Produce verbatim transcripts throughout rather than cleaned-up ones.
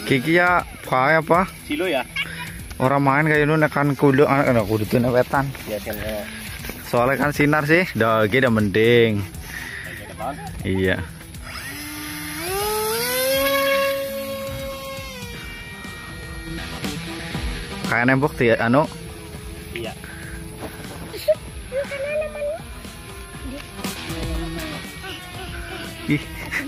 Kiki ya pakai apa? Silo ya? Orang main kayak ini nekan kudu anak anak kudu tuh wetan. Ya kan. Soalnya kan sinar sih, dah gede mending. Iya. Kayak nembok tuh ya, anu? Iya. Ih.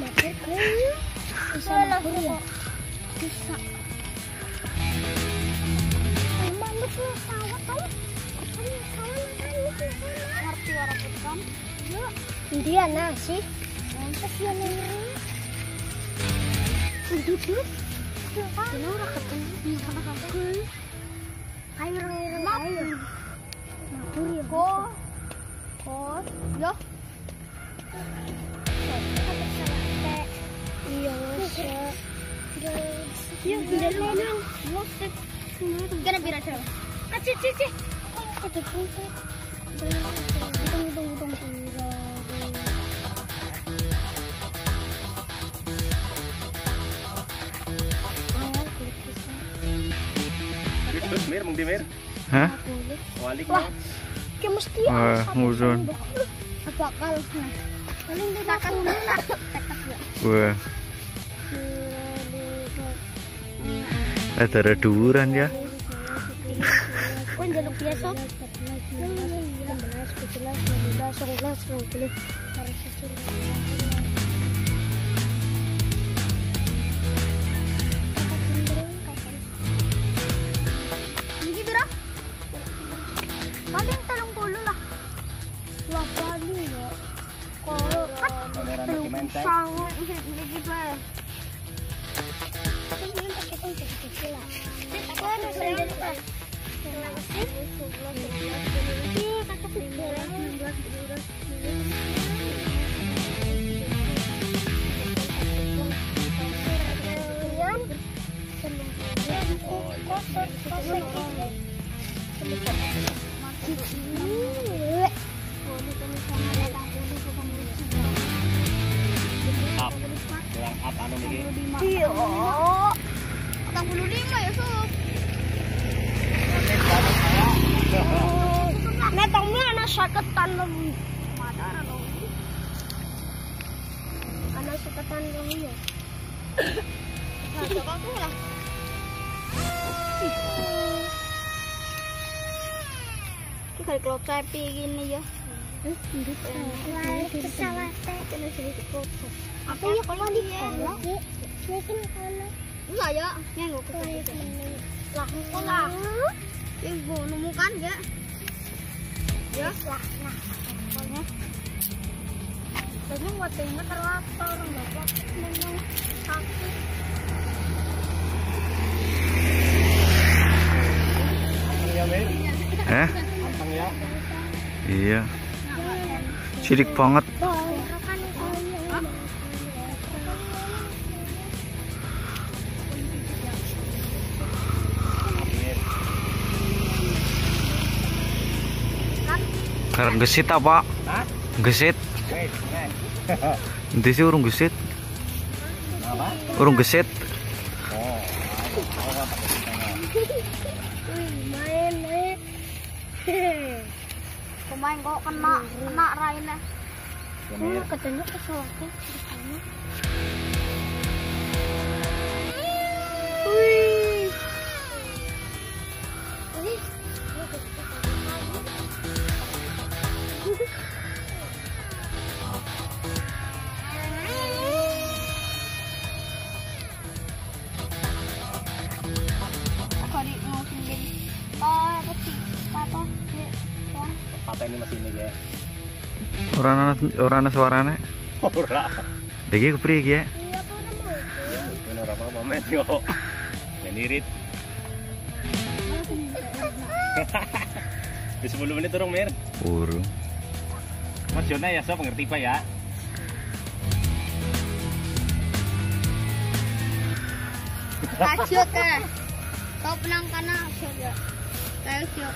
Dia nasi. Lantas dia nengri. Duduk. Ini orang ketemu sama kamu. Ayo, ayo, ayo. Makuri ko. Ko. Yo. Iya, siya. Iya, biar lang. Musik. Gana biar aja. Aci, aci, aci. Aci, aci. Dong, dong, dong, dong. Terus Mir, mung di Mir? Hah? Walik Wah, no? kayak mesti Wah, nguzon. apa kalau paling kita kan lah Wah, ada reduran ya. kan jaluk biasa ini berapa? Paling telung puluh lah. Wah, paling ya. Kalau kan telung sangat lagi pak. Ini pakai tongkat kecil lah. Kan saya pak. Iya, kakak kecil. Kosong, kosong. Up. Kurang up anu niki. Iya. empat puluh lima ya, Sob. Netongnya anak saketan lebih. Madara dong. Anak saketan lebih ya. Nah, coba tuh lah. Kita kalau capi gini ya. Pesawat kena sedikit kotor. Apa ya kalau di kolak? Mungkin kalau enggak ya, yang nggak kotor. Lah, kok lah? Ibu nemukan ya? Ya, lah, nah, pokoknya. Kayaknya buatnya terlapor, nggak pakai memang sakit. Ya Mir? Eh? Anteng ya? Iya. Sidik banget. Karena gesit apa? Hah? Gesit. Wait, Nanti sih urung gesit. apa? Urung gesit. Oh, apa Main, main. Pemain kok kena, kena Raina. Oh, katanya keselaknya di sana. Wih. Ini. Apa ini masih ini ya? Orang orang suaranya. Ora. Lagi kepri ya. Bener apa momen yo. Menirit. Di sepuluh menit turun Mir. Urung. Mas Jona ya, so pengerti Pak ya. Lanjut ya. Kau penang kana lanjut ya. Lanjut.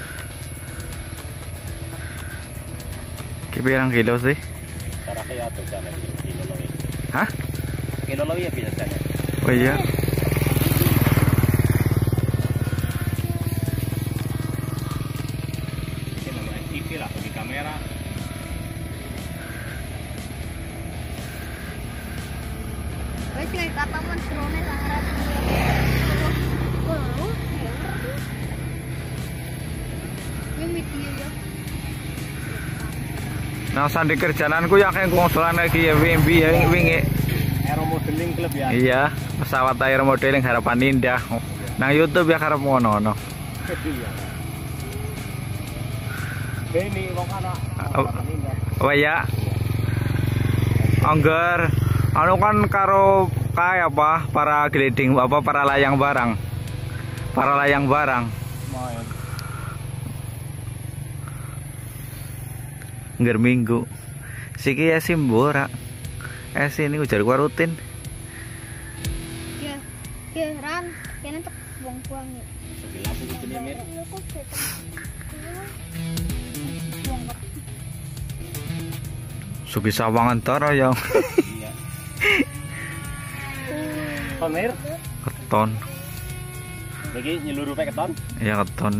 Kipirang kilo sih? Cara kaya tuh sana kilo lebih. Hah? Kilo lebih ya biasanya. Oh iya. T V lah, bagi kamera. Wes kayak kata man drone sangat. Oh, ini media ya. Nah, sandi kerjaanku ya kayak konsolan lagi ya, W M B ya, wingi. Aero modeling klub ya. Iya, pesawat air modeling harapan indah. Nang YouTube ya karep ngono-ngono. Iya. Ini wong anak. Oh ya. Angger anu kan karo kayak apa? Para gliding apa para layang barang. Para layang barang. Main. Ngger minggu. Siki ya simbora. Eh sini ujar gua rutin. Ya, ya ran, kene tek buang-buang ya. Di lampu gitu nih, Mir. Sugi sawangan tara ya. Iya. Ton, Mir. Keton. Lagi nyeluruh pakai keton. Ya keton.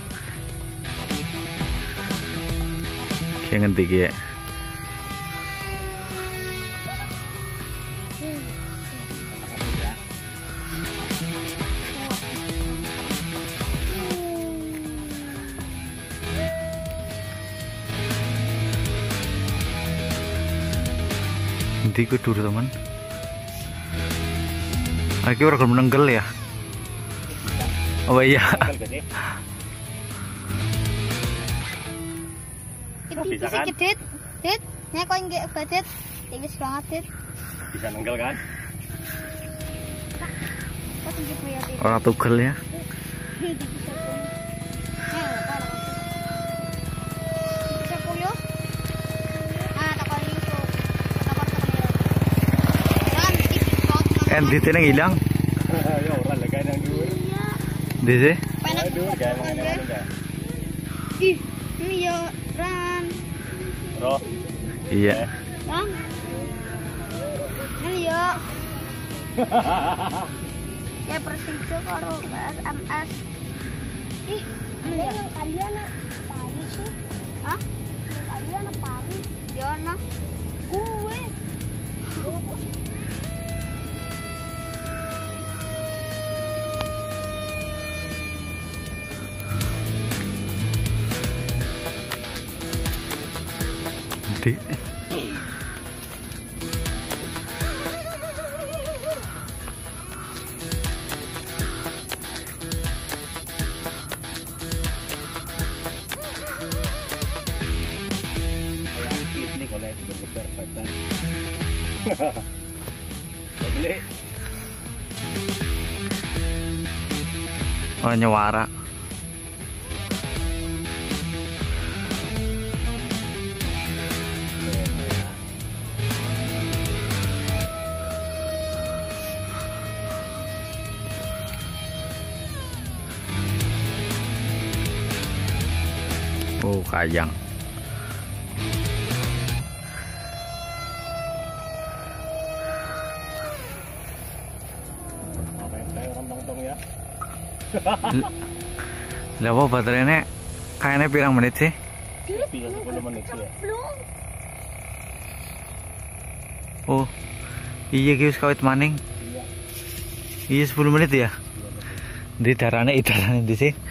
Ki ngendi ki ya? Nanti gue dulu teman. Aki orang menenggel ya. Oh iya. Bisa kan? Dit, dit, nya kok nggak budget, tinggi banget dit. Bisa nenggel kan? Kok tinggi banget dit. Orang tugel ya. Bisa puyuh. Ah, tak kali itu. Tak kali tak kali. Eh, di sini hilang. Ya orang lega yang dulu. Di sini. Penak Aduh, gak emang ini enggak. Ih, ini ya ran. Bro. Iya. Bang. Ini ya. Ya Persija karo S M S. Ih, ini yang kalian apa sih? Hah? Kalian apa? Ya nah. Gue. Di. Ini kalau besar besar. Beli. Oh nyewara. Oh kayang. Ya. Lah apa baterainya kayaknya pirang menit sih? Bisa sepuluh menit ya. Oh. Iya ki wis kawit maning. Iya. Iya sepuluh menit ya. Di darane idarane di sih.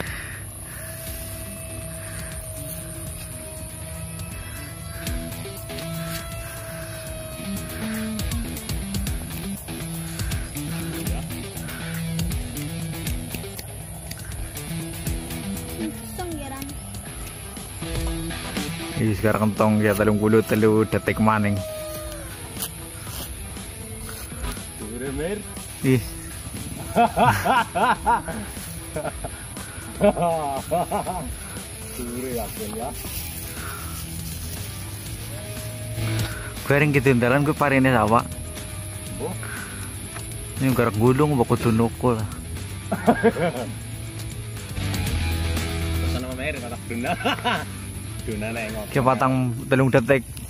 Ih sekarang kentong ya telung puluh telu detik maning. Udah Mir. Ih. Suri yakin ya. Kering gitu dalan gue parine sawah. Oh. Ini garak gulung baku tunukul. Pesan sama Mir kata Bruna. Bruna nengok. Ki patang telung detik.